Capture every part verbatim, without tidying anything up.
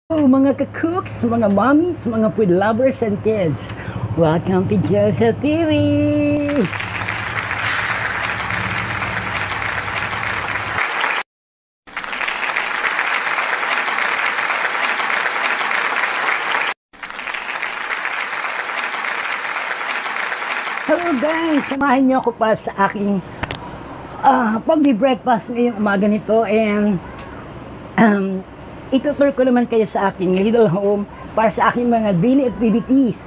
Hello mga ka-cooks, mga mommies, mga food lovers and kids. Welcome to Joseph T V! Hello guys! Samahan niyo ako para sa aking uh, pag-breakfast ngayong umaga nito, and um, itutur ko naman kayo sa aking little home para sa aking mga daily activities.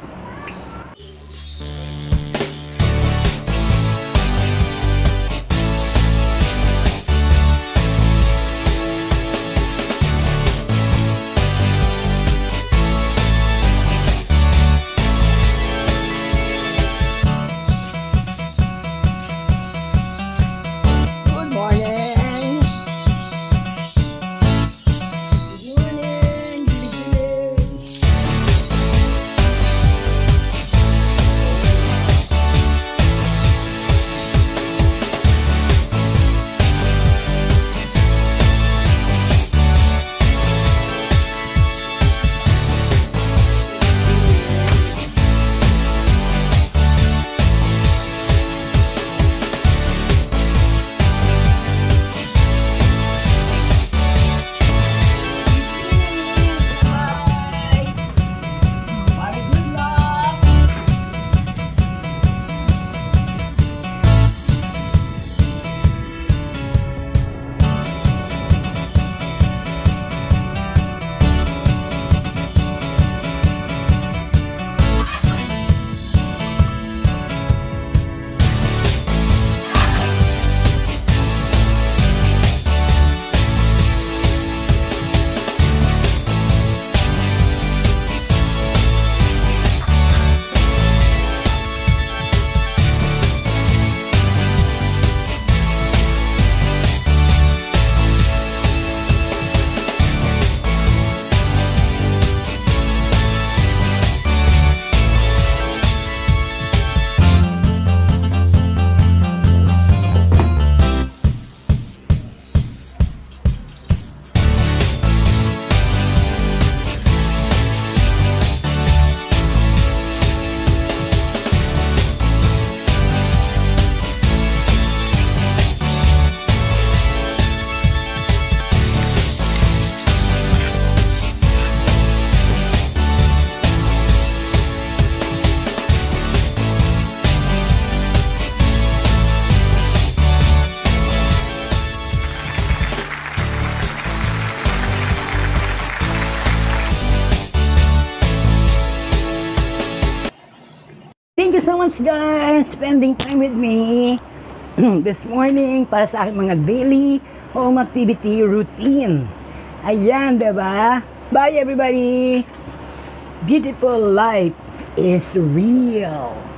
Thank you so much guys, spending time with me this morning para sa aking mga daily home activity routine. Ayan, diba? Bye everybody! Beautiful life is real.